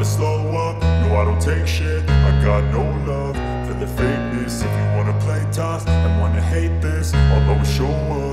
never slow up, no I don't take shit. I got no love for the fakeness. If you wanna play tough and wanna hate this, I'll always show up.